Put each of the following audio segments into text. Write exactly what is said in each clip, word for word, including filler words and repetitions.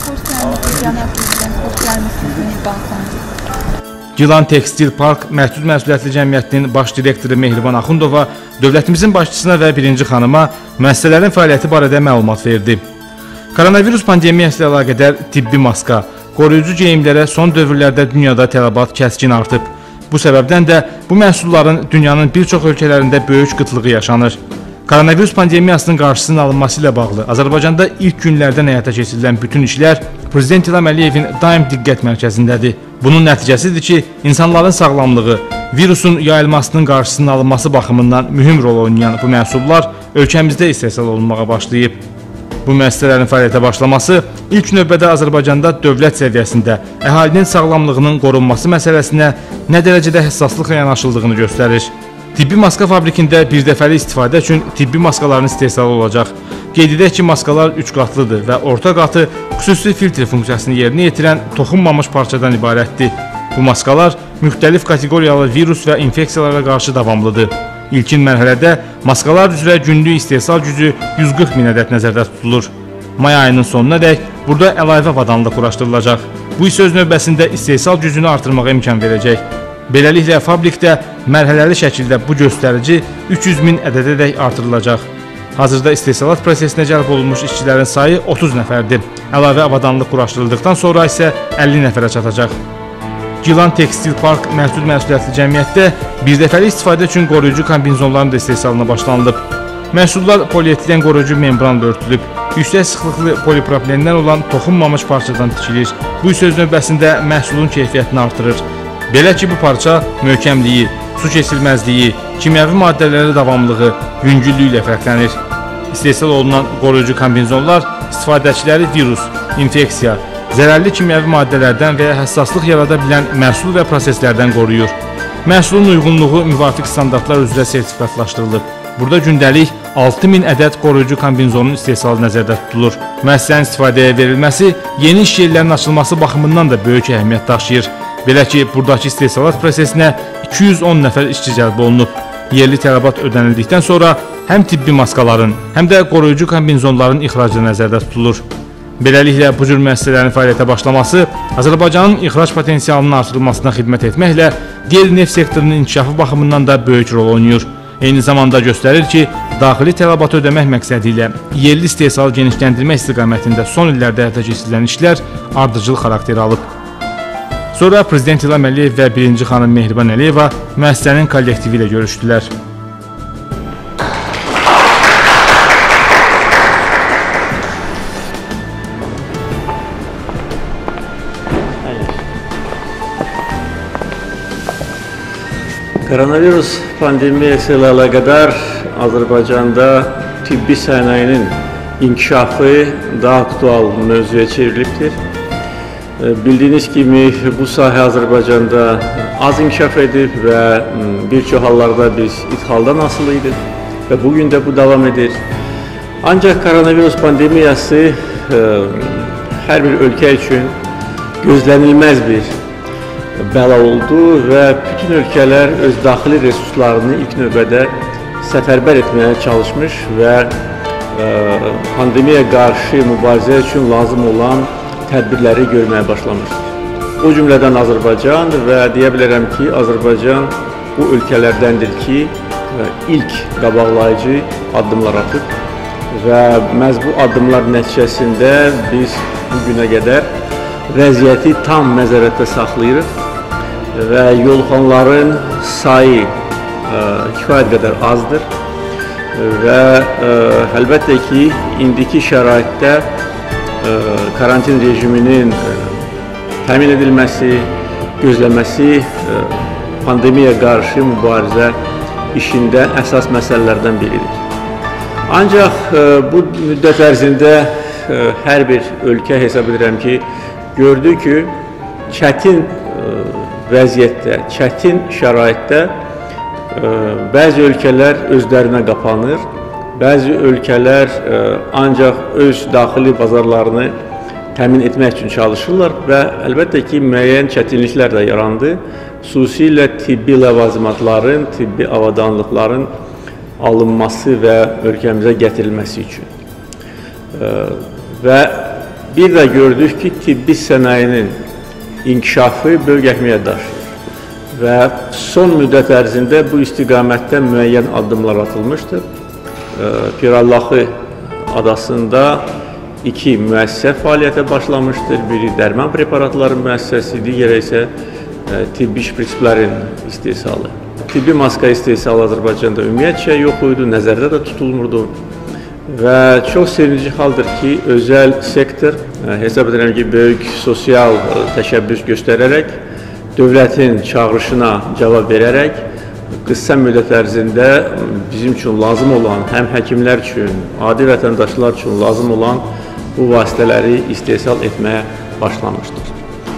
Xoş gəlmişsiniz, cənab prezident. Xoş gəlmişsiniz Mehriban xanım. Gilan Tekstil Park Məhdud Məsuliyyətli Cəmiyyətinin baş direktoru Mehriban Axundova dövlətimizin başçısına və birinci xanıma müəssisələrin fəaliyyəti barədə məlumat verdi. Koronavirus pandemiyası ilə əlaqədar tibbi maska, qoruyucu geyimlərə son dövrlərdə dünyada tələbat kəskin artıb. Bu səbəbdən də bu məhsulların dünyanın bir çox ölkələrində böyük qıtlığı yaşanır. Koronavirus pandemiyasının qarşısının alınması ilə bağlı Azərbaycanda ilk günlərdən həyata keçirilən bütün işlər Prezident İlham Əliyevin daim diqqət mərkəzindədir. Bunun nəticəsidir ki, insanların sağlamlığı, virusun yayılmasının qarşısının alınması baxımından mühüm rol oynayan bu məhsullar ölkəmizdə istehsal olunmağa başlayıb. Bu müəssisələrin fəaliyyətə başlaması ilk növbədə Azərbaycanda dövlət səviyyəsində əhalinin sağlamlığının qorunması məsələsinə nə dərəcədə həssaslıqla yanaşıldığını göstərir. Tibbi maska fabrikində birdəfəli istifadə üçün tibbi maskaların istehsalı olacaq. Qeyd edək ki, maskalar üç qatlıdır və orta qatı xüsusi filtr funksiyasını yerinə yetirən toxunmamış parçadan ibarətdir. Bu maskalar müxtəlif kateqoriyalı virus və infeksiyalara qarşı davamlıdır. İlkin mərhələdə maskalar üzrə günlük istehsal gücü yüz qırx min ədəd nəzərdə tutulur. May ayının sonuna dək burada əlavə avadanlıq quraşdırılacaq. Bu isə öz növbəsində istehsal gücünü artırmağa imkan verəcək. Beləliklə, fabrikdə mərhələli şəkildə bu göstərici üç yüz min ədədədək artırılacaq. Hazırda istehsalat prosesinə cəlb olunmuş işçilərin sayı otuz nəfərdir. Əlavə avadanlıq quraşdırıldıqdan sonra isə əlli nəfərə çatacaq. Gilan Tekstil Park Məhdud Məsuliyyətli Cəmiyyətdə birdəfəli istifadə üçün qoruyucu kombinezonların da istehsalına başlanılıb. Məhsullar polietilen qoruyucu membranla örtülüb. Yüksək sıxlıqlı polipropilendən olan toxunmamış parçadan tikilir. Bu isə öz növbəsində məhsulun keyfiyyətini artırır. Belə ki, bu parça möhkəmliyi, su keçilməzliyi, kimyəvi maddələrə davamlılığı, yüngüllüyü ilə fərqlənir. İstehsal olunan qoruyucu kombinezonlar istifadəçiləri virus, infeksiya, zərərli kimyəvi maddələrdən və ya həssaslıq yarada bilən məhsul və proseslərdən qoruyur. Məhsulun uyğunluğu müvafiq standartlar üzrə sertifikatlaşdırılıb. Burada gündəlik altı min ədəd qoruyucu kombinezonun istehsalı nəzərdə tutulur. Müəssisənin istifadəyə verilməsi yeni iş yerlərinin açılması baxımından da böyük əhəmiyyət daşıyır. Belə ki, buradakı istehsalat prosesinə iki yüz on nəfər işçi cəlb olunub. Yerli tələbat ödənildikdən sonra həm tibbi maskaların, həm də qoruyucu kombinezonların ixracı nəzərdə tutulur. Beləliklə, bu cür müəssisələrin fəaliyyətə başlaması Azərbaycanın ixrac potensialının artırılmasına xidmət etməklə qeyri-neft sektorunun inkişafı baxımından da böyük rol oynayır. Eyni zamanda göstərir ki, daxili tələbatı ödəmək məqsədi ilə yerli istehsalı genişləndirmək istiqamətində son illərdə həyata keçirilən işlər ardıcıl xarakter alıb. Sonra Prezident İlham Əliyev və birinci xanım Mehriban Əliyeva müəssisənin kollektivi ilə görüşdülər. Koronavirus pandemiyası ilə əlaqədar Azərbaycanda tibbi sənayinin inkişafı daha aktual mövzuya çevrilibdir. Bildiyiniz kimi bu sahə Azərbaycanda az inkişaf edib və bir çox hallarda biz ithaldan asılı idik və bugün də bu davam edir. Ancaq koronavirus pandemiyası hər bir ölkə üçün gözlənilməz bir bəla oldu və bütün ölkələr öz daxili resurslarını ilk növbədə səfərbər etməyə çalışmış və pandemiyaya qarşı mübarizə üçün lazım olan tədbirləri görməyə başlamışdır. O cümlədən Azərbaycan və deyə bilərəm ki, Azərbaycan bu ölkələrdəndir ki, ilk qabaqlayıcı addımlar atıb və məhz bu addımlar nəticəsində biz bu günə qədər vəziyyəti tam nəzarətdə saxlayırıq və yolxanların sayı kifayət qədər azdır və əlbəttə ki, indiki şəraitdə karantin rejiminin təmin edilməsi, gözləməsi pandemiyaya qarşı mübarizə işində əsas məsələlərdən biridir. Ancaq bu müddət ərzində hər bir ölkə hesab edirəm ki, gördü ki, çətin vəziyyətdə, çətin şəraitdə bəzi ölkələr özlərinə qapanır, bəzi ölkələr ancaq öz daxili bazarlarını təmin etmək üçün çalışırlar və əlbəttə ki, müəyyən çətinliklər də yarandı. Xüsusilə tibbi ləvazimatların, tibbi avadanlıqların alınması və ölkəmizə gətirilməsi üçün. Və Bir də gördük ki, tibbi sənayinin inkişafı böyük əhəmiyyət daşıyır və son müddət ərzində bu istiqamətdə müəyyən addımlar atılmışdır. Pirallahı adasında iki müəssisə fəaliyyətə başlamışdır. Biri dərman preparatları müəssisəsi, digəri isə tibbi şpritslərin istehsalı. Tibbi maska istehsalı Azərbaycanda ümumiyyətcə yox idi, nəzərdə də tutulmurdu. Və çox sevinici haldır ki, özəl sektor hesab edirəm ki, böyük sosial təşəbbüs göstərərək, dövlətin çağırışına cavab verərək, qısa müddət ərzində bizim üçün lazım olan, həm həkimlər üçün, adi vətəndaşlar üçün lazım olan bu vasitələri istehsal etməyə başlamışdır.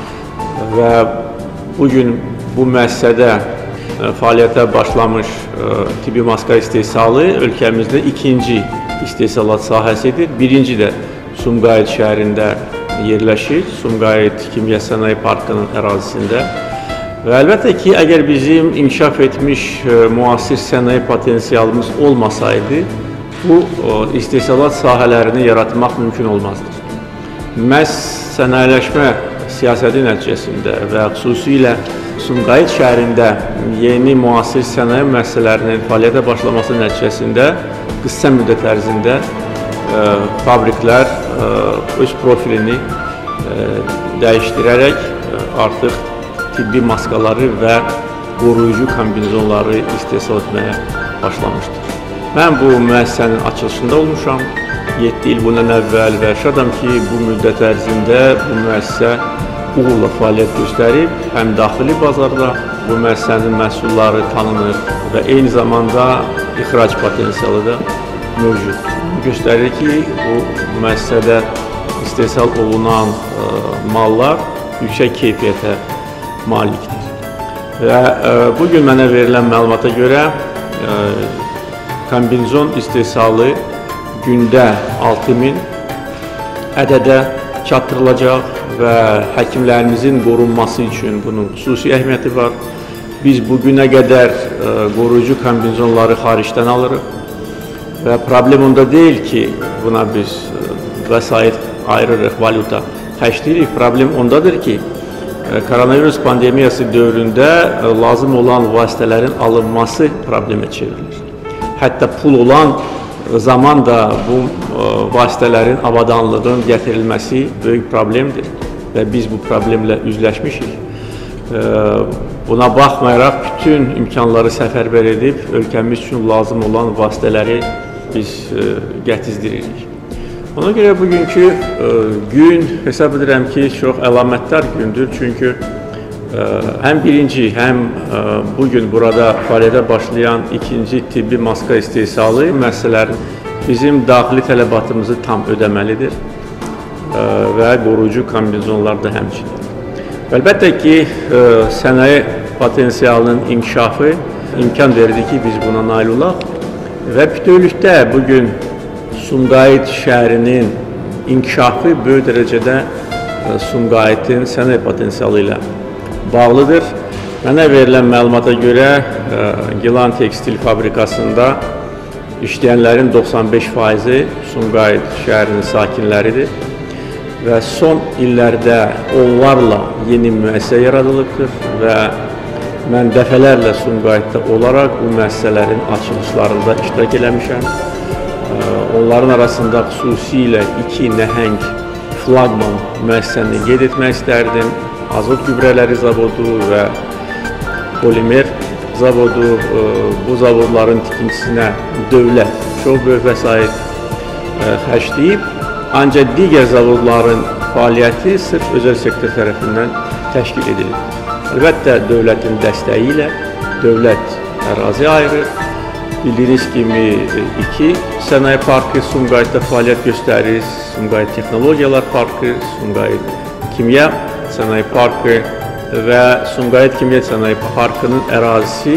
Və bugün bu müəssisədə fəaliyyətə başlamış tibbi maska istehsalı ölkəmizdə ikinci istehsalat sahəsidir. Birinci də Sumqayıt şəhərində yerləşir, Sumqayıt Kimya Sənaye Parkının ərazisində. Və əlbəttə ki, əgər bizim inkişaf etmiş müasir sənaye potensialımız olmasaydı, bu istehsalat sahələrini yaratmaq mümkün olmazdır. Məhz sənayeləşmə siyasəti nəticəsində və xüsusilə Sumqayıt şəhərində yeni müasir sənaye müəssisələrinin fəaliyyətə başlaması nəticəsində qısa müddət ərzində e, fabriklər e, öz profilini e, dəyişdirərək e, artıq tibbi maskaları və qoruyucu kombinezonları istehsal etməyə başlamışdır. Mən bu müəssisənin açılışında olmuşam yeddi il bundan əvvəl və şadam ki, bu müddət ərzində bu müəssisə uğurla fəaliyyət göstərib, həm daxili bazarda bu müəssisənin məhsulları tanınır və eyni zamanda ixrac potensialı da mövcud. Göstərir ki, bu müəssisədə istehsal olunan e, mallar yüksək keyfiyyətə malikdir. Və e, bugün mənə verilən məlumata görə e, kombinezon istehsalı gündə altı min ədədə çatdırılacaq və həkimlərimizin qorunması üçün bunun xüsusi əhəmiyyəti var. Biz bugünə qədər e, qoruyucu kombinezonları xaricdən alırıq və problem onda deyil ki, buna biz e, vəsait ayırırıq, valyuta xərcləyirik. Problem ondadır ki, e, koronavirus pandemiyası dövründə e, lazım olan vasitələrin alınması problemə çevrilir. Hətta pul olan zaman da bu e, vasitələrin avadanlığın gətirilməsi böyük problemdir və biz bu problemlə üzləşmişik. E, buna baxmayaraq bütün imkanları səfərbər edib ölkəmiz üçün lazım olan vasitələri biz e, gətizdiririk. Ona görə bugünkü e, gün hesab edirəm ki, çox əlamətdar gündür. Çünki e, həm birinci, həm e, bugün burada fəaliyyətə başlayan ikinci tibbi maska istehsalı müəssisələrin bizim daxili tələbatımızı tam ödəməlidir e, və qoruyucu kombinezonlar da həmçinin. Əlbəttə ki, e, sənaye potensialının inkişafı imkan verdi ki, biz buna nail olaq və bütövlükdə bugün Sumqayıt şəhərinin inkişafı böyük dərəcədə e, Sumqayıtın sənaye potensialı ilə bağlıdır. Mənə verilən məlumata görə e, Gilan Tekstil fabrikasında işləyənlərin doxsan beş faizi Sumqayıt şəhərinin sakinləridir və son illərdə onlarla yeni müəssisə yaradılıbdır və mən dəfələrlə Sumqayıtda olaraq bu müəssisələrin açılışlarında iştirak eləmişəm. Onların arasında xüsusilə iki nəhəng flaqman müəssisəni qeyd etmək istərdim. Azot gübrələri zavodu və polimer zavodu, bu zavodların tikintisinə dövlət çox böyük vəsait xərcləyib, ancaq digər zavodların fəaliyyəti sırf özəl sektor tərəfindən təşkil edilir. Əlbəttə, dövlətin dəstəyi ilə dövlət ərazi ayırır. Bildiyiniz kimi iki sənaye parkı Sumqayıtda fəaliyyət göstərir. Sumqayıt Texnologiyalar Parkı, Sumqayıt Kimya Sənaye Parkı və Sumqayıt Kimya Sənaye Parkının ərazisi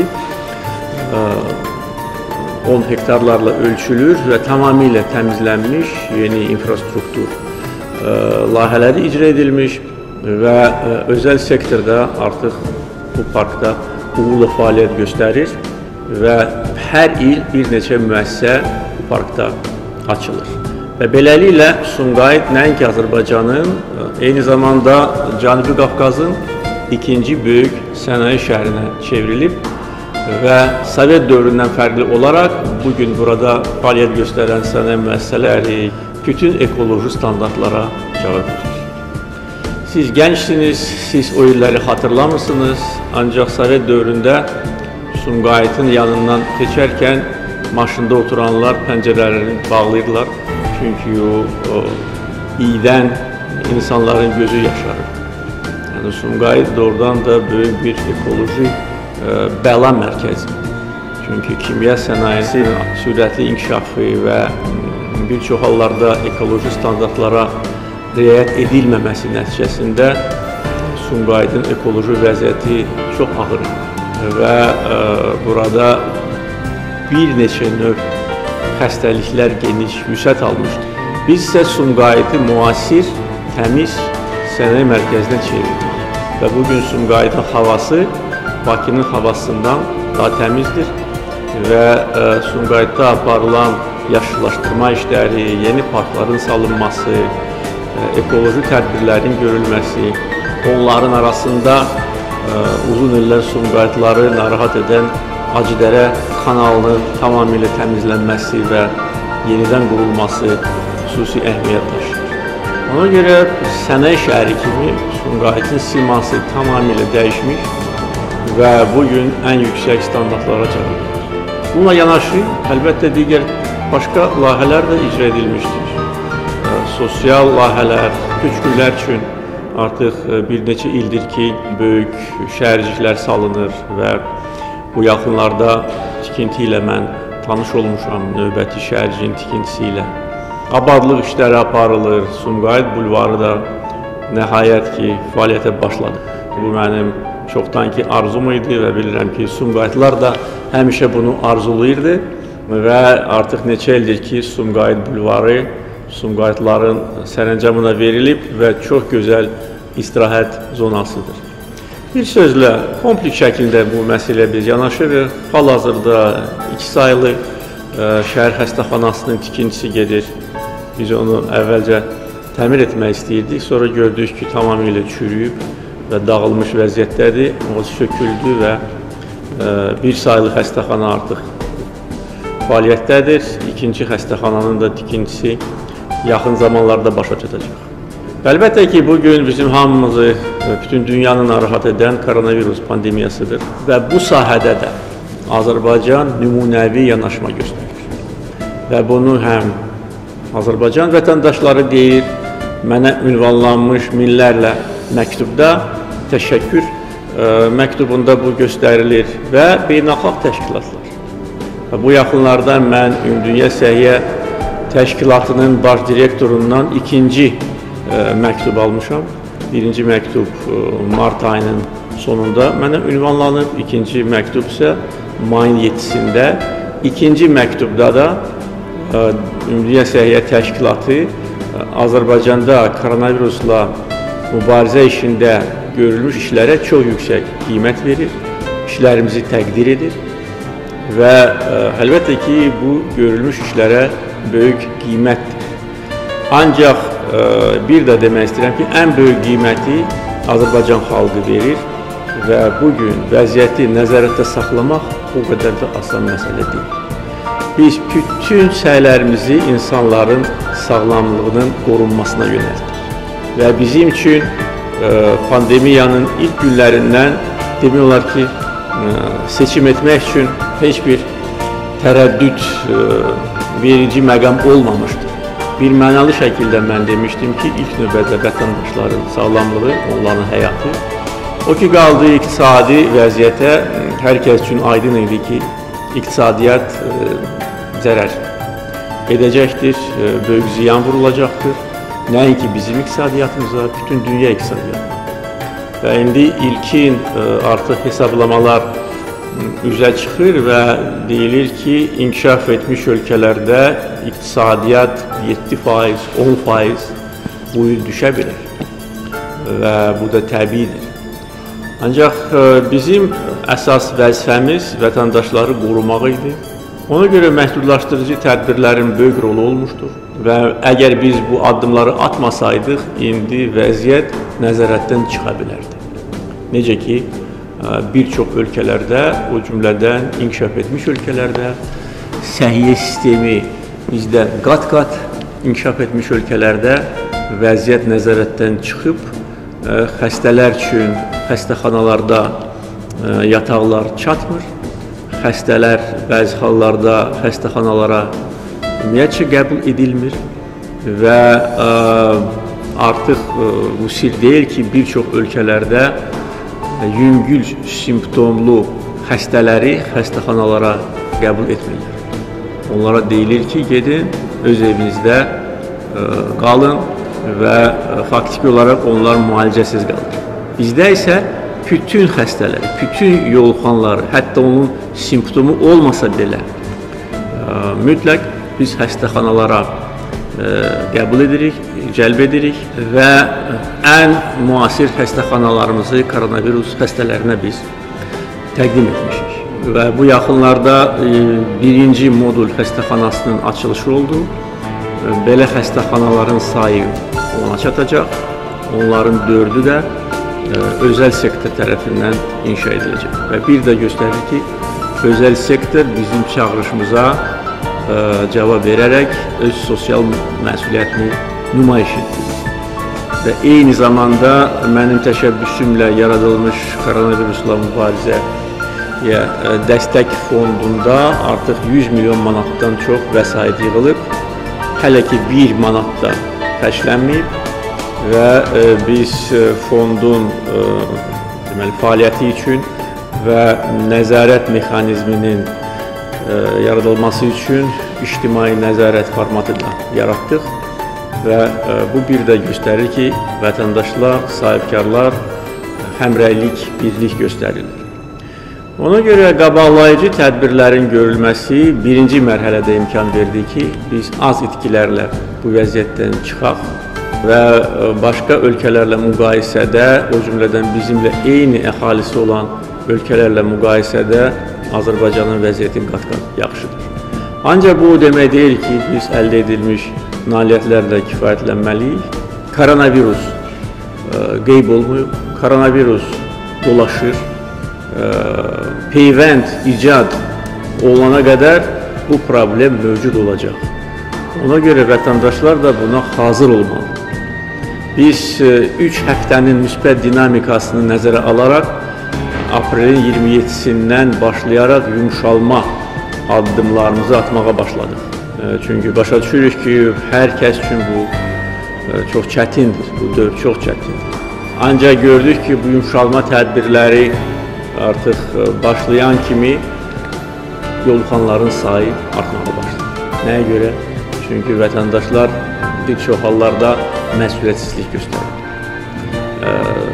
on hektarlarla ölçülür və tamamilə təmizlənmiş yeni infrastruktur layihələri icra edilmiş və özəl sektorda artıq bu parkda uğurla fəaliyyət göstərir və hər il bir neçə müəssisə bu parkda açılır. Və beləliklə Sumqayıt nəinki Azərbaycanın, eyni zamanda Cənubi Qafqazın ikinci böyük sənaye şəhərinə çevrilib və Sovet dövründən fərqli olaraq bugün burada fəaliyyət göstərən sənaye müəssisələri bütün ekoloji standartlara cavab verir. Siz gəncsiniz, siz o illəri xatırlamırsınız, ancaq Sovet dövründə Sumqayıtın yanından keçərkən maşında oturanlar pəncərələrini bağlayırlar. Çünki o, o iydən insanların gözü yaşarır. Yəni Sumqayıt doğrudan da böyük bir ekoloji e, bəla mərkəzi. Çünki kimya sənayesinin sürətli inkişafı və bir çox hallarda ekoloji standartlara riayət edilməməsi nəticəsində Sumqayıtın ekoloji vəziyyəti çox ağır və e, burada bir neçə növ xəstəliklər geniş vüsət almışdır. Biz isə Sumqayıtı müasir, təmiz sənaye mərkəzinə çevirdik və bugün Sumqayıtın havası Bakının havasından daha təmizdir və e, Sumqayıtda aparılan yaşıllaşdırma işləri, yeni parkların salınması, e, ekoloji tədbirlərin görülməsi, onların arasında e, uzun illər Sumqayıtları narahat edən Acıdərə kanalının tamamilə təmizlənməsi və yenidən qurulması xüsusi əhəmiyyət daşıyır. Ona görə sənaye şəhəri kimi Sumqayıtın siması tamamilə dəyişmiş və bugün ən yüksək standartlara cavab verir. Bununla yanaşı, əlbəttə digər başqa layihələr də icra edilmişdir. Sosial layihələr, köçkünlər üçün artıq bir neçə ildir ki, böyük şəhərciklər salınır və bu yaxınlarda tikinti ilə mən tanış olmuşam, növbəti şəhərciyin tikintisi ilə. Abadlıq işləri aparılır, Sumqayıt bulvarı da nəhayət ki, fəaliyyətə başladı. Bu mənim çoxdan ki arzum idi və bilirəm ki, Sumqayıtlılar da həmişə bunu arzulayırdı və artıq neçə ildir ki, Sumqayıt bulvarı Sumqayıtlıların sərəncamına verilib və çox gözəl istirahət zonasıdır. Bir sözlə, kompleks şəkildə bu məsələyə biz yanaşırıq. Hal-hazırda iki sayılı şəhər xəstəxanasının tikintisi gedir. Biz onu əvvəlcə təmir etmək istəyirdik, sonra gördük ki, tamamilə çürüyüb və dağılmış vəziyyətdədir. O söküldü və bir sayılı xəstəxana artıq fəaliyyətdədir. İkinci xəstəxananın da tikintisi yaxın zamanlarda başa çatacaq. Əlbəttə ki, bugün bizim hamımızı bütün dünyanı narahat edən koronavirus pandemiyasıdır və bu sahədə də Azərbaycan nümunəvi yanaşma göstərir. Və bunu həm Azərbaycan vətəndaşları deyir, mənə ünvanlanmış minlərlə məktubda təşəkkür məktubunda bu göstərilir və beynəlxalq təşkilatlar. Və bu yaxınlarda mən Ümumdünya Səhiyyə Təşkilatının baş direktorundan ikinci məktub almışam. Birinci məktub mart ayının sonunda mənə ünvanlanıb, ikinci məktub isə mayın yeddisində. İkinci məktubda da Ümumdünya Səhiyyə Təşkilatı Azərbaycanda koronavirusla mübarizə işində görülmüş işlərə çox yüksək qiymət verir, işlərimizi təqdir edir və əlbəttə ki, bu görülmüş işlərə böyük qiymətdir. Ancaq bir də demək istəyirəm ki, ən böyük qiyməti Azərbaycan xalqı verir və bugün vəziyyəti nəzarətdə saxlamaq o qədər də asan məsələ deyil. Biz bütün səylərimizi insanların sağlamlığının qorunmasına yönəltdik və bizim üçün pandemiyanın ilk günlərindən demək olar ki, seçim etmək üçün heç bir tərəddüd verici məqam olmamışdır. Bir mənalı şəkildə mən demişdim ki, ilk növbədə vətəndaşların sağlamlığı, onların həyatı. O ki, qaldı iqtisadi vəziyyətə, hər kəs üçün aydın idi ki, iqtisadiyyat zərər edəcəkdir, böyük ziyan vurulacaqdır. Nəinki bizim iqtisadiyyatımıza, bütün dünya iqtisadiyyatına. Və indi ilkin artıq hesablamalar üzə çıxır və deyilir ki, inkişaf etmiş ölkələrdə iqtisadiyyat yeddi faiz, on faiz bu il düşə bilər və bu da təbiidir. Ancaq bizim əsas vəzifəmiz vətəndaşları qorumaq idi Ona görə məhdudlaşdırıcı tədbirlərin böyük rolu olmuşdur və əgər biz bu addımları atmasaydıq, indi vəziyyət nəzarətdən çıxa bilərdi. Necə ki, bir çox ölkələrdə, o cümlədən inkişaf etmiş ölkələrdə, səhiyyə sistemi bizdə qat-qat inkişaf etmiş ölkələrdə vəziyyət nəzarətdən çıxıb, xəstələr üçün xəstəxanalarda yataqlar çatmır, xəstələr bəzi hallarda xəstəxanalara ümumiyyətcə qəbul edilmir və artıq bu sir deyil ki, bir çox ölkələrdə yüngül simptomlu xəstələri xəstəxanalara qəbul etmirlər. Onlara deyilir ki, gedin, öz evinizdə qalın və faktiki olaraq onlar müalicəsiz qalır. Bizdə isə bütün xəstələri, bütün yoluxanları, hətta onun simptomu olmasa belə mütləq biz xəstəxanalara qəbul edirik, cəlb edirik və ən müasir xəstəxanalarımızı koronavirus xəstələrinə biz təqdim etmişik. Və bu yaxınlarda birinci modul xəstəxanasının açılışı oldu. Belə xəstəxanaların sayı ona çatacaq. Onların dördü də özəl sektor tərəfindən inşa ediləcək. Və bir də göstərir ki, özəl sektor bizim çağırışımıza cavab verərək öz sosial məsuliyyətini nümayiş etdirir. Və eyni zamanda mənim təşəbbüsümlə yaradılmış koronavirusla mübarizəyə dəstək fondunda artıq yüz milyon manatdan çox vəsait yığılıb. Hələ ki bir manat da xərclənməyib və biz fondun deməli, fəaliyyəti üçün və nəzarət mexanizminin yaradılması üçün ictimai nəzarət formatı da yaratdıq və bu bir də göstərir ki, vətəndaşlar, sahibkarlar həmrəylik, birlik göstərirlər. Ona görə qabaqlayıcı tədbirlərin görülməsi birinci mərhələdə imkan verdi ki, biz az itkilərlə bu vəziyyətdən çıxaq və başqa ölkələrlə müqayisədə, o cümlədən bizimlə eyni əhalisi olan ölkələrlə müqayisədə Azərbaycanın vəziyyəti qat-qat yaxşıdır. Ancaq bu demək deyil ki, biz əldə edilmiş nailiyyətlərlə kifayətlənməliyik. Koronavirus qeyb olmuyor, koronavirus dolaşır. Peyvənd, icad olana qədər bu problem mövcud olacaq. Ona görə vətəndaşlar da buna hazır olmalı. Biz üç həftənin müsbət dinamikasını nəzərə alaraq aprelin iyirmi yeddisindən başlayaraq yumşalma addımlarımızı atmağa başladıq. Çünki başa düşürük ki, hər kəs üçün bu çox çətindir, bu dövr çox çətindir. Ancaq gördük ki, bu yumşalma tədbirləri artıq başlayan kimi yoluxanların sayı artmağa başladı. Nəyə görə? Çünki vətəndaşlar bir çox hallarda məsuliyyətsizlik göstərir.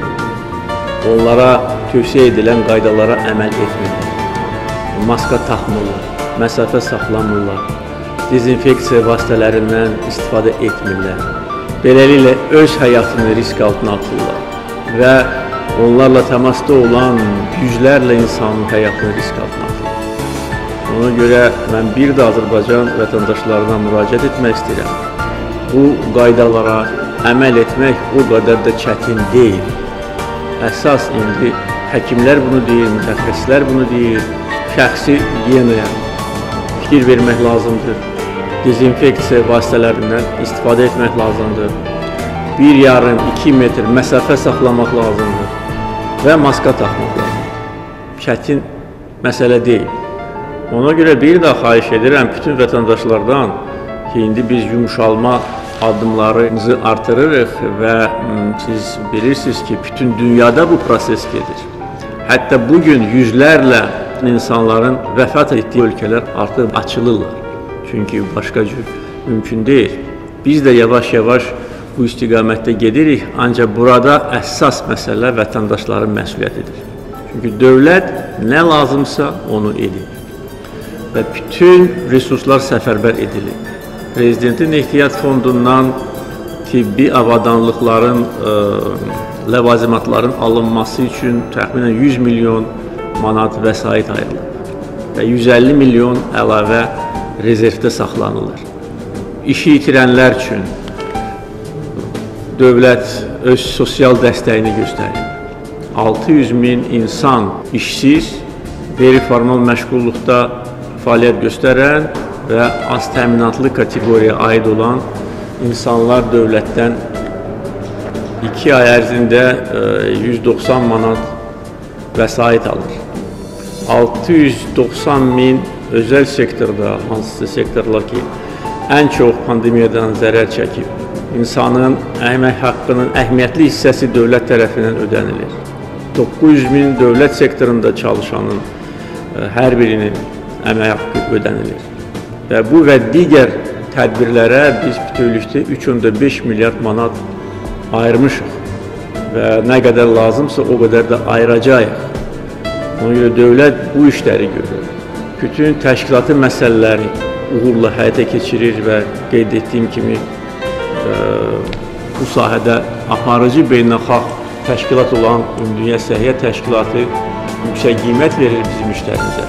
Onlara tövsiyə edilən qaydalara əməl etmirlər. Maska taxmırlar, məsafə saxlamırlar, dezinfeksiya vasitələrindən istifadə etmirlər. Beləliklə öz həyatını risk altına atırlar və onlarla təmasda olan yüzlərlə insanın həyatını risk altına atılır. Ona görə mən bir də Azərbaycan vətəndaşlarına müraciət etmək istəyirəm. Bu qaydalara əməl etmək o qədər də çətin deyil. Əsas indi həkimlər bunu deyir, mütəxəssislər bunu deyir, şəxsi gigiyenaya fikir vermək lazımdır. Dezinfeksiya vasitələrindən istifadə etmək lazımdır. Bir yarım, iki metr məsafə saxlamaq lazımdır və maska taxmaq lazımdır. Çətin məsələ deyil. Ona görə bir də xahiş edirəm bütün vətəndaşlardan ki, indi biz yumşalma addımlarımızı artırırıq və siz bilirsiniz ki, bütün dünyada bu proses gedir. Hətta bugün yüzlərlə insanların vəfat etdiyi ölkələr artıq açılırlar. Çünki başqa cür mümkün deyil. Biz də yavaş-yavaş bu istiqamətdə gedirik, ancaq burada əsas məsələ vətəndaşların məsuliyyətidir. Çünki dövlət nə lazımsa onu edir və bütün resurslar səfərbər edilir. Prezidentin ehtiyat fondundan tibbi avadanlıqların, ləvazimatların alınması üçün təxminən yüz milyon manat vəsait ayrılıb. və yüz əlli milyon əlavə rezervdə saxlanılır. İşi itirənlər üçün dövlət öz sosial dəstəyini göstərir. altı yüz min insan işsiz, qeyri-formal məşğulluqda fəaliyyət göstərən və az təminatlı kateqoriyaya aid olan insanlar dövlətdən iki ay ərzində yüz doxsan manat vəsait alır. altı yüz doxsan min özəl sektorda, hansısa sektorlar ki, ən çox pandemiyadan zərər çəkib, insanın əmək haqqının əhəmiyyətli hissəsi dövlət tərəfindən ödənilir. doqquz yüz min dövlət sektorunda çalışanın hər birinin əmək haqqı ödənilir. Və bu və digər tədbirlərə biz bütövlükdə üç nöqtə beş milyard manat ayırmışıq və nə qədər lazımsa o qədər də ayıracağıq. Ona görə dövlət bu işləri görür. Bütün təşkilatı məsələləri uğurla həyata keçirir və qeyd etdiyim kimi e, bu sahədə aparıcı beynəlxalq təşkilat olan Ümumdünya Səhiyyə Təşkilatı yüksək qiymət verir bizim işlərimizə.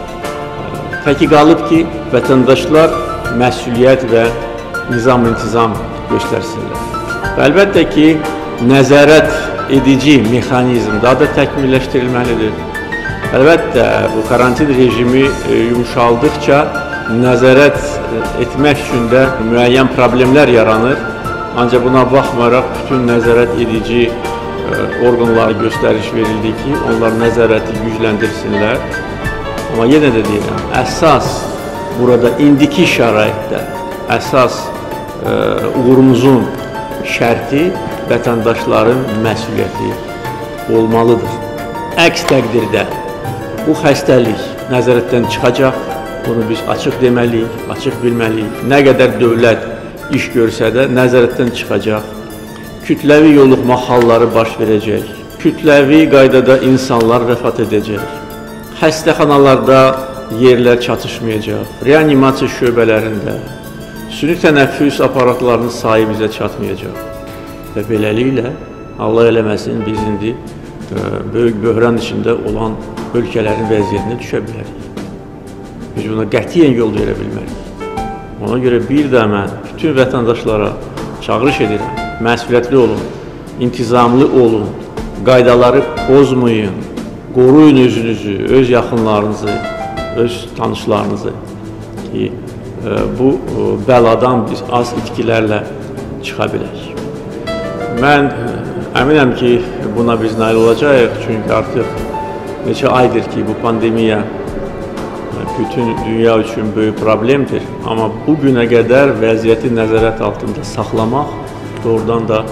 Təki qalıb ki, vətəndaşlar məsuliyyət və nizam-intizam göstərsinlər. Və əlbəttə ki, nəzarət edici mexanizm daha da təkmilləşdirilməlidir. Əlbəttə, bu karantin rejimi yumuşaldıqca nəzarət etmək üçün də müəyyən problemlər yaranır. Ancaq buna baxmayaraq bütün nəzarət edici orqanlara göstəriş verildi ki, onlar nəzarəti gücləndirsinlər. Amma yenə də deyirəm, əsas burada indiki şəraitdə əsas e, uğurumuzun şərti vətəndaşların məsuliyyəti olmalıdır. Əks təqdirdə bu xəstəlik nəzarətdən çıxacaq, bunu biz açıq deməliyik, açıq bilməliyik. Nə qədər dövlət iş görsə də nəzarətdən çıxacaq, kütləvi yoluxma halları baş verəcək, kütləvi qaydada insanlar vəfat edəcək. Xəstəxanalarda yerlər çatışmayacaq, reanimasiya şöbələrində süni tənəffüs aparatlarının sayı bizə çatmayacaq. Və beləliklə, Allah eləməsin, biz indi böyük böhran içində olan ölkələrin vəziyyətinə düşə bilərik. Biz buna qətiyyən yol verə bilmərik. Ona görə bir də mən bütün vətəndaşlara çağırış edirəm, məsuliyyətli olun, intizamlı olun, qaydaları pozmayın, qoruyun özünüzü, öz yaxınlarınızı, öz tanışlarınızı ki, bu bəladan biz az itkilərlə çıxa bilək. Mən əminəm ki, buna biz nail olacağıq, çünki artıq neçə aydır ki, bu pandemiya bütün dünya üçün böyük problemdir. Amma bu günə qədər vəziyyəti nəzarət altında saxlamaq doğrudan da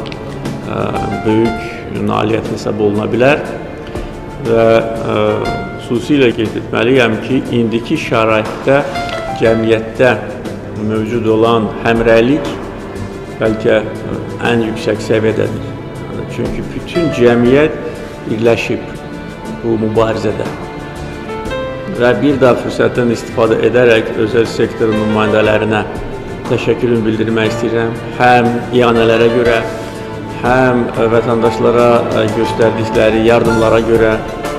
böyük nailiyyət hesab oluna bilər. Və xüsusilə qeyd etməliyəm ki, indiki şəraitdə cəmiyyətdə mövcud olan həmrəylik bəlkə ən yüksək səviyyədədir. Çünki bütün cəmiyyət birləşib bu mübarizədə. Və bir daha fürsətdən istifadə edərək özəl sektorun nümayəndələrinə təşəkkürümü bildirmək istəyirəm. Həm iyanələrə görə, həm vətəndaşlara göstərdikləri yardımlara görə,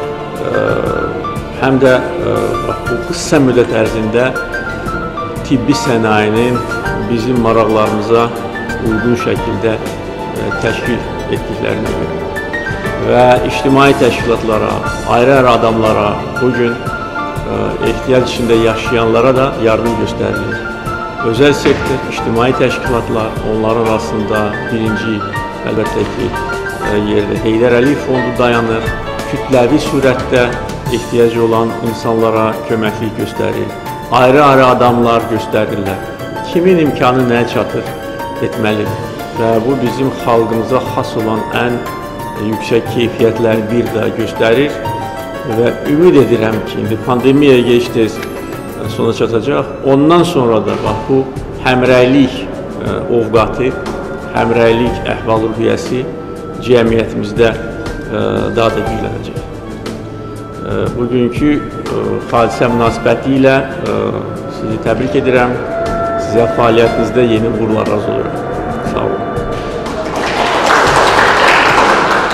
həm də bu qısa müddət ərzində tibbi sənayinin bizim maraqlarımıza uyğun şəkildə təşkil etdiklərinə görə və ictimai təşkilatlara, ayrı-ayrı adamlara, bugün ehtiyac içində yaşayanlara da yardım göstərilir. Özəl sektor, ictimai təşkilatlar, onların arasında birinci əlbəttə ki, yerdə Heydər Əliyev fondu dayanır, kütləvi surətdə ehtiyacı olan insanlara köməklik göstərir, ayrı-ayrı adamlar göstərirlər. Kimin imkanı nəyə çatır etməlidir və bu bizim xalqımıza xas olan ən yüksək keyfiyyətləri bir daha göstərir və ümid edirəm ki, indi pandemiyaya gec-tez sona çatacaq. Ondan sonra da bax, bu həmrəylik ovqatı, həmrəylik əhval-ruhiyyəsi cəmiyyətimizdə daha da güclənəcək. Bugünkü hadisə münasibəti ilə sizi təbrik edirəm. Sizə fəaliyyətinizdə yeni uğurlar arzulayıram. Sağ olun.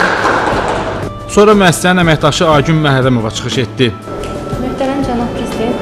Sonra müəssisənin əməkdaşı Agün Məhərrəmova çıxış etdi. Möhtərəm cənab prezident,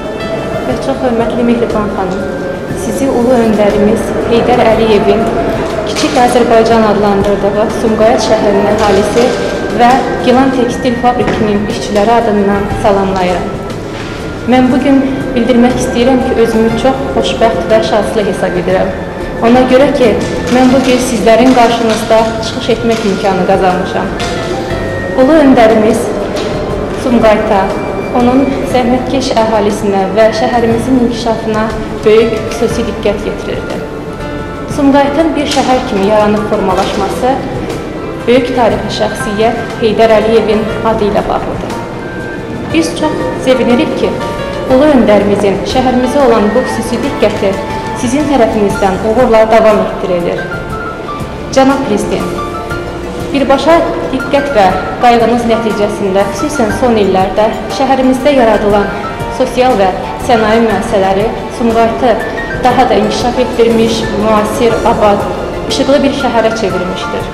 Çox hörmətli Mehriban xanım, sizi ulu öndərimiz Heydər Əliyevin Kiçik Azərbaycan adlandırdığı Sumqayıt şəhərinin əhalisi və Gilan Tekstil Fabrikinin işçiləri adından salamlayıram. Mən bugün bildirmək istəyirəm ki, özümü çox xoşbəxt və şanslı hesab edirəm. Ona görə ki, mən bugün sizlərin qarşınızda çıxış etmək imkanı qazanmışam. Ulu öndərimiz Sumqayıta, onun zəhmətkeş əhalisinə və şəhərimizin inkişafına böyük xüsusi diqqət yetirirdi. Sumqayıtın bir şəhər kimi yaranıb formalaşması böyük tarixi şəxsiyyət Heydər Əliyevin adı ilə bağlıdır. Biz çox sevinirik ki, ulu öndərimizin şəhərimizə olan bu xüsusi diqqəti sizin tərəfinizdən uğurla davam etdirilir. Cənab Prezident, birbaşa diqqət və qayğınız nəticəsində, xüsusən son illərdə şəhərimizdə yaradılan sosial və sənaye müəssisələri Sumqayıtı daha da inkişaf etdirmiş, müasir, abad, işıqlı bir şəhərə çevirmişdir.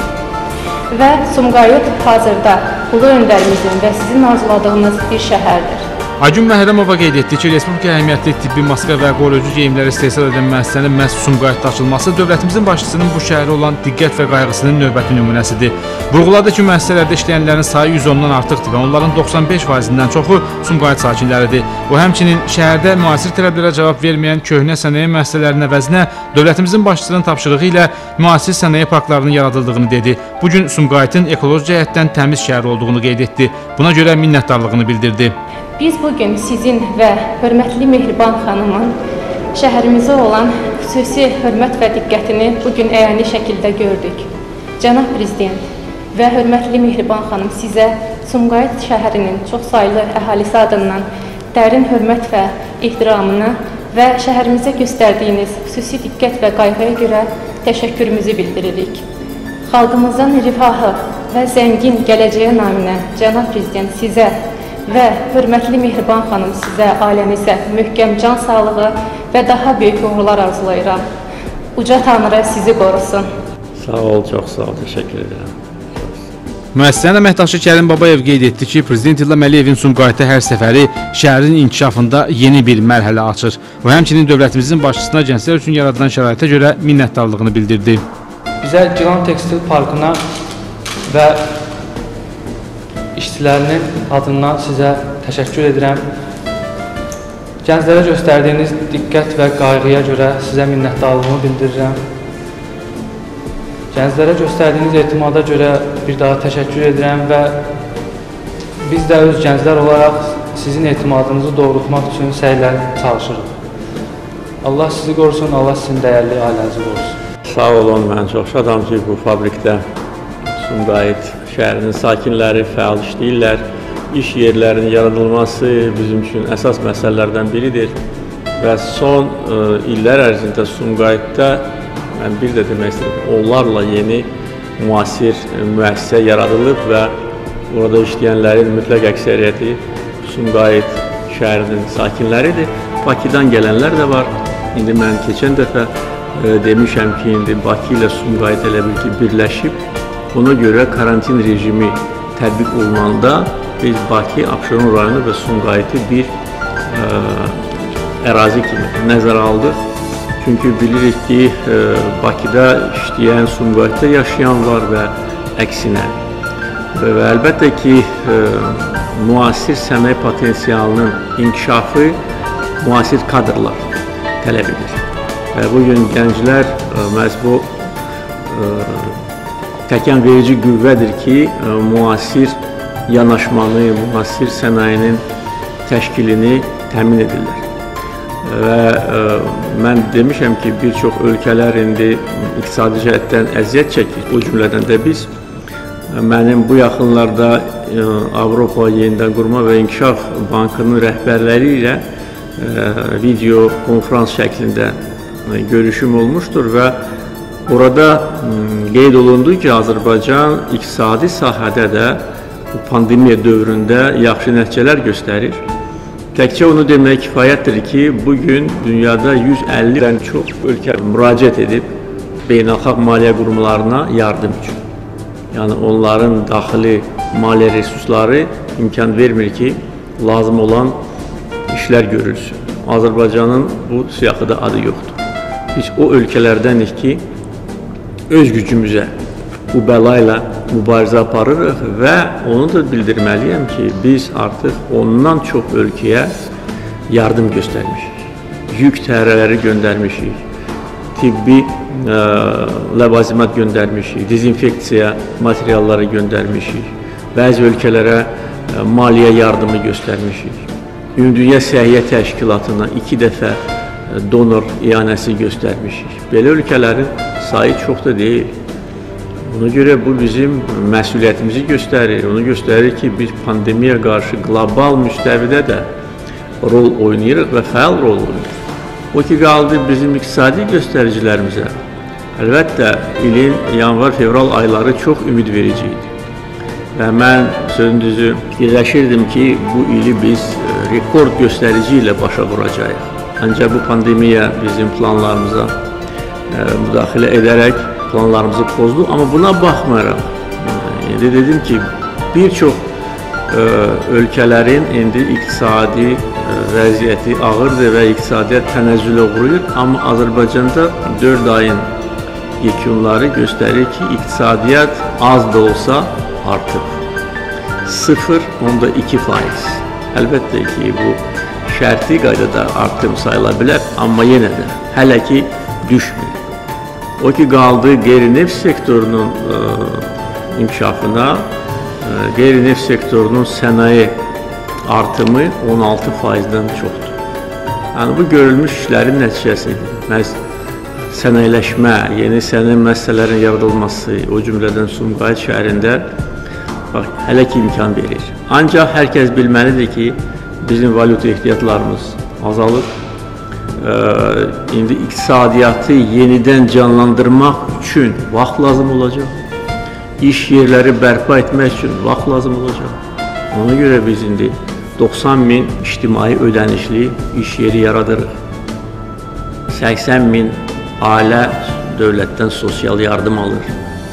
Və Sumqayıt hazırda ulu öndərimizin və sizin arzuladığınız bir şəhərdir. Aygün Məhrəmova qeyd etdi ki, Respublika əhəmiyyətli tibbi maska və qoruyucu geyimləri istehsal edən müəssisənin məhz Sumqayıtda açılması dövlətimizin başçısının bu şəhərə olan diqqət və qayğısının növbəti nümunəsidir. Vurğuladı ki, müəssisələrdə işləyənlərin sayı yüz ondan artıqdır və onların doxsan beş faizindən çoxu Sumqayıt sakinləridir. O, həmçinin şəhərdə müasir tələblərə cavab verməyən köhnə sənaye müəssisələrinin əvəzinə dövlətimizin başçısının tapşırığı ilə müasir sənaye parklarının yaradıldığını dedi. Bugün Sumqayıtın ekoloji cəhətdən təmiz şəhər olduğunu qeyd etdi. Buna görə minnətdarlığını bildirdi. Biz bugün sizin və hörmətli Mehriban xanımın şəhərimizə olan xüsusi hörmət və diqqətini bugün əyani şəkildə gördük. Cənab Prezident və hörmətli Mehriban xanım, sizə Sumqayıt şəhərinin çox saylı əhalisi adından dərin hörmət və ehtiramını və şəhərimizə göstərdiyiniz xüsusi diqqət və qayğıya görə təşəkkürümüzü bildiririk. Xalqımızın rifahı və zəngin gələcəyə naminə Cənab Prezident sizə və hörmətli Mehriban xanım, sizə, ailəmizə möhkəm can sağlığı və daha böyük uğurlar arzulayıram. Uca Tanrı sizi qorusun. Sağ ol, çox sağ ol, təşəkkür edirəm. Müəssisənin əməkdaşı Kərim Babayev qeyd etdi ki, Prezident İlham Əliyevin Sumqayıtda hər səfəri şəhərin inkişafında yeni bir mərhələ açır. O, həmçinin dövlətimizin başçısına gənclər üçün yaradılan şəraitə görə minnətdarlığını bildirdi. Bizə Gilan Tekstil Parkına və işçilərinin adından sizə təşəkkür edirəm. Gənclərə göstərdiyiniz diqqət və qayğıya görə sizə minnətdarlığımı bildirirəm. Gənclərə göstərdiyiniz etimada görə bir daha təşəkkür edirəm və biz də öz gənclər olaraq sizin etimadınızı doğrultmaq üçün səylə çalışırıq. Allah sizi qorusun, Allah sizin dəyərli ailənizi qorusun. Sağ olun, mən çox şadam ki, bu fabrikdə Sumqayıt şəhərinin sakinləri fəal işləyirlər. İş yerlərinin yaradılması bizim üçün əsas məsələlərdən biridir və son ə, illər ərzində Sumqayıtda mən bir də demək istəyirəm, onlarla yeni müasir müəssisə yaradılıb və orada işləyənlərin mütləq əksəriyyəti Sumqayıt şəhərinin sakinləridir. Bakıdan gələnlər də var. İndi mən keçən dəfə ə, demişəm ki, indi Bakı ilə Sumqayıt elə bil ki, birləşib. Buna görə karantin rejimi tətbiq olunanda biz Bakı, Abşeron rayonu və Sumqayıtı bir ə, ərazi kimi nəzərə aldıq. Çünki bilirik ki, ə, Bakıda işləyən Sumqayıtda yaşayan var və əksinə. Və, və əlbəttə ki, ə, müasir sənaye potensialının inkişafı müasir kadrlar tələb edir. Və bugün gənclər ə, məhz bu ə, təkən verici qüvvədir ki, müasir yanaşmanı, müasir sənayenin təşkilini təmin edirlər. Və ə, mən demişəm ki, bir çox ölkələr indi iqtisadi cəhətdən əziyyət çəkir, o cümlədən də biz. Mənim bu yaxınlarda ə, Avropa Yenidən Qurma və İnkişaf Bankının rəhbərləri ilə ə, video konferans şəklində ə, görüşüm olmuşdur və orada qeyd olundu ki, Azərbaycan iqtisadi sahədə də pandemiya dövründə yaxşı nəticələr göstərir. Təkcə onu demək kifayətdir ki, bugün dünyada yüz əllidən çox ölkə müraciət edib beynəlxalq maliyyə qurumlarına yardım üçün. Yəni onların daxili maliyyə resursları imkan vermir ki, lazım olan işlər görülsün. Azərbaycanın bu siyahıda adı yoxdur. Biz o ölkələrdənik ki, öz gücümüzə bu bəlayla mübarizə aparırıq və onu da bildirməliyəm ki, biz artıq ondan çox ölkəyə yardım göstərmişik. Yük təyyarələri göndərmişik, tibbi ə, ləvazimat göndərmişik, dezinfeksiya materialları göndərmişik, bəzi ölkələrə ə, maliyyə yardımı göstərmişik. Ümumdünya Səhiyyə Təşkilatına iki dəfə donor iyanəsi göstərmişik. Belə ölkələrin sayı çox da deyil. Ona görə bu bizim məsuliyyətimizi göstərir. Onu göstərir ki, biz pandemiyaya qarşı qlobal müstəvidə də rol oynayırıq və fəal rol oynayırıq. O ki, qaldı bizim iqtisadi göstəricilərimizə. Əlbəttə, ilin yanvar-fevral ayları çox ümidverici idi. Və mən sözün düzü fikirləşirdim ki, bu ili biz rekord göstərici ilə başa vuracağıq. Ancaq bu pandemiya bizim planlarımıza müdaxilə edərək planlarımızı pozdu. Amma buna baxmayaraq, indi dedim ki, bir çox ölkələrin indi iqtisadi vəziyyəti ağırdır və iqtisadiyyat tənəzzülə uğrayır. Amma Azərbaycanda dörd ayın yekunları göstərir ki, iqtisadiyyat az da olsa artıb. sıfır nöqtə iki faiz. Əlbəttə ki, bu şərti qaydada artım sayıla bilər, amma yenə də hələ ki düşmür. O ki, qaldı qeyri-neft sektorunun ə, inkişafına, ə, qeyri-neft sektorunun sənaye artımı on altı faizdən çoxdur. Yəni, bu görülmüş işlərin nəticəsidir. Məhz sənayələşmə, yeni sənaye müəssisələrin yaradılması, o cümlədən Sumqayıt şəhərində bax, hələ ki imkan verir. Ancaq hər kəs bilməlidir ki, bizim valyuta ehtiyatlarımız azalır. Ee, indi iqtisadiyyatı yenidən canlandırmaq üçün vaxt lazım olacaq. İş yerləri bərpa etmək üçün vaxt lazım olacaq. Ona görə biz indi doxsan min ictimai ödənişli iş yeri yaradırıq. səksən min ailə dövlətdən sosial yardım alır.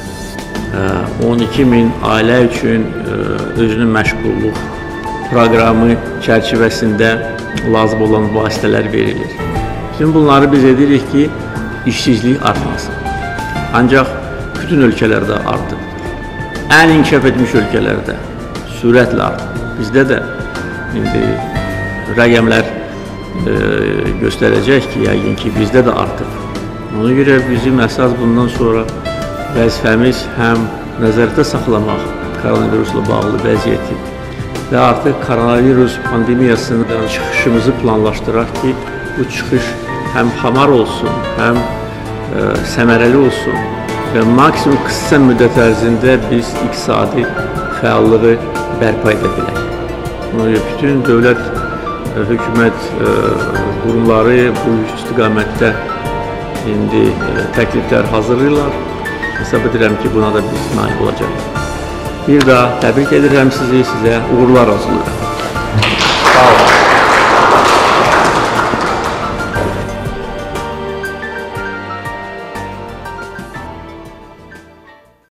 Ee, on iki min ailə üçün e, özünün məşğulluq proqramı çərçivəsində lazım olan vasitələr verilir. Bütün bunları biz edirik ki, işsizlik artmasın. Ancaq bütün ölkələrdə artıb. Ən inkişaf etmiş ölkələrdə sürətlə artıb. Bizdə də indi rəqəmlər e, göstərəcək ki, yəqin ki, bizdə də artıb. Ona görə bizim əsas bundan sonra vəzifəmiz həm nəzərdə saxlamaq koronavirusla bağlı vəziyyəti və artıq koronavirus pandemiyasından çıxışımızı planlaşdıraq ki, bu çıxış həm hamar olsun, həm ə, səmərəli olsun və maksimum qısa müddət ərzində biz iqtisadi fəallığı bərpa edə bilək. Bütün dövlət, ə, hökumət ə, qurumları bu istiqamətdə indi ə, təkliflər hazırlayırlar. Hesab edirəm ki, buna da biz nail olacaq. Bir daha təbrik edirəm sizi, sizə uğurlar arzulayıram. Sağ olun.